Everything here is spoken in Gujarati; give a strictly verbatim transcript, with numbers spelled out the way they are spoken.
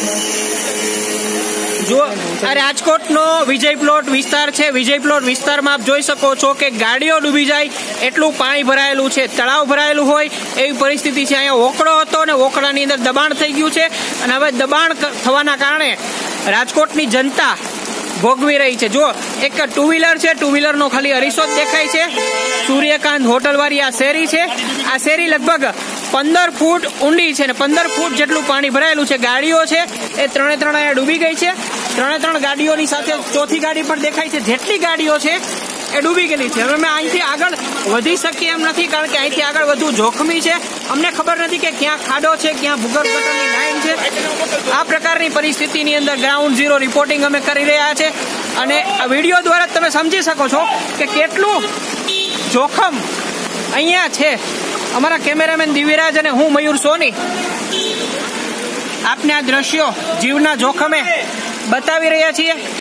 જો આ રાજકોટનો વિજય પ્લોટ વિસ્તાર છે। વિજય પ્લોટ વિસ્તારમાં આપ જોઈ શકો છો કે ગાડીઓ ડૂબી જાય એટલું પાણી ભરાયેલું છે, તળાવ ભરાયેલું હોય એવી પરિસ્થિતિ છે। અહીંયા ઓકળો હતો અને ઓકળાની અંદર દબાણ થઈ ગયું છે અને હવે દબાણ થવાના કારણે રાજકોટની જનતા ભોગવી રહી છે। જો એક ટુ વ્હીલર છે, ટુ વ્હીલર નો ખાલી અરીસો જ દેખાય છે। સૂર્યકાંત હોટલ વાળી આ શેરી છે। આ શેરી લગભગ પંદર ફૂટ ઊંડી છે ને પંદર ફૂટ જેટલું પાણી ભરાયેલું છે। ગાડીઓ છે એ ત્રણે ત્રણ અહીંયા ડૂબી ગઈ છે। ત્રણે ત્રણ ગાડીઓની સાથે ચોથી ગાડી પણ દેખાય છે। જેટલી ગાડીઓ છે એ ડૂબી ગયેલી છે। હવે અમે અહીંથી આગળ વધી શકીએ એમ નથી, કારણ કે અહીંથી આગળ વધુ જોખમી છે। અમને ખબર નથી કે ક્યાં ખાડો છે, ક્યાં ભૂગર્ભ ગટરની લાઈન છે। આ પ્રકારની પરિસ્થિતિની અંદર ગ્રાઉન્ડ ઝીરો રિપોર્ટિંગ અમે કરી રહ્યા છે અને આ વિડીયો દ્વારા તમે સમજી શકો છો કે કેટલું જોખમ અહીંયા છે। અમારા કેમેરામેન દિવ્યરાજ અને હું મયુર સોની આપને આ દ્રશ્યો જીવના જોખમે બતાવી રહ્યા છીએ।